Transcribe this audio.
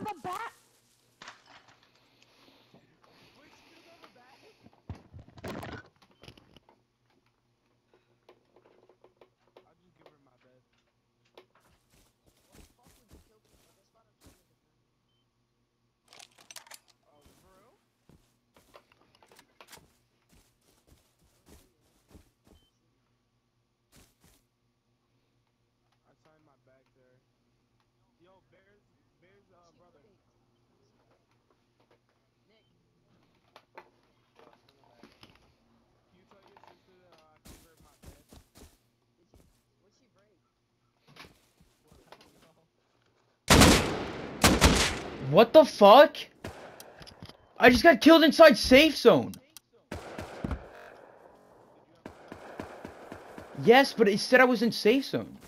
have a bat. Wait, she doesn't have a bag? I'll just give her my bed. What the fuck when you killed me? Like, I thought I killed the gun. Oh, for real? I signed my bag there. Yo, Bear's brother. Nick, From the back. Can you tell your sister that I gave her my bed? what'd she break? What? I don't know. What the fuck? I just got killed inside safe zone. Did you have a gun? Yes, but it said I was in safe zone.